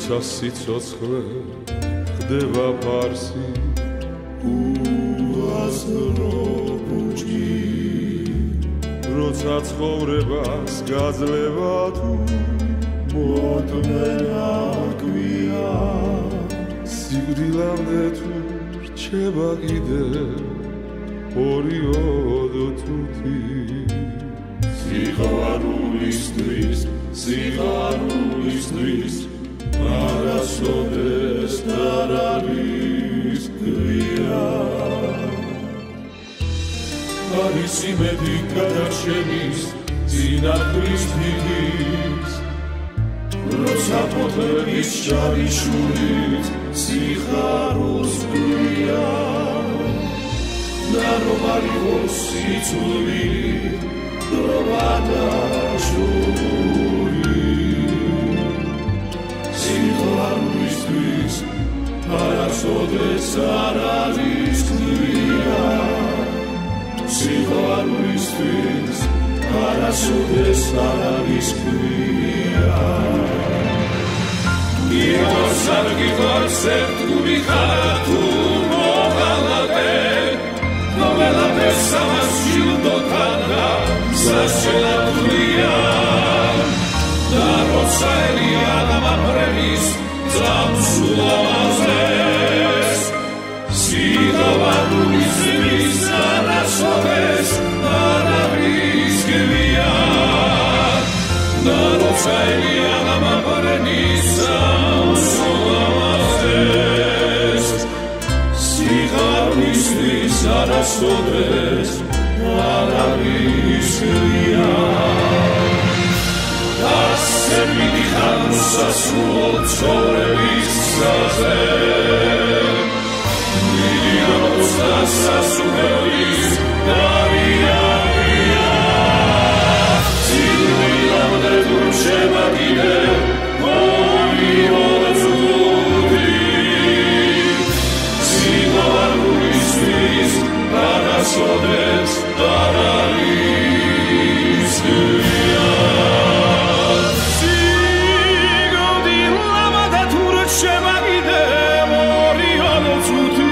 როცა სიცოცხლე ხდება ფარსი უაზრო ბუჩი როცა ცხოვრებას გაძლევა თუ მოდმენა გვია სიკვდილამდე თუ რჩება კიდე ორიოდო თუთი სიხარულისთვის არასოდეს არ არის გვია არის იმედი გადარჩენის წინათვლის თითის როცა ფოთლების შავიშურით სიხარულს გვია და რომ არ იყოს სიცოცხლე სიხარულისთვის არასოდეს არ არის გვია სიხარულისთვის არასოდეს არ არის გვია გიოს არ გიოს ერთგული ხარ თუ მოღალატე ნოველადე სამასჯილდოთანა სასელატვრია და როცა ელიანა მაფრენის ძამსულამაზეს სიხარულისთვის არასოდეს არ არის გვია და როცა ელიანა მაფრენის ძამსულამაზეს სიხარულისთვის არასოდეს არ არის გვია ასე მიდიხარ სასულო ცხოვრების გზაზე მიდიხარ სასულელის გარიარია სიკვდილამდე თუ რჩება კიდე ორიოდო თუთი სიხარულისთვის არასოდეს არ არის გვია სიკვდილამდე თუ რჩება კიდე ორიოდო თუთი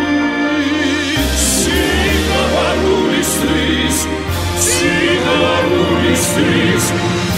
სიხარულისთვის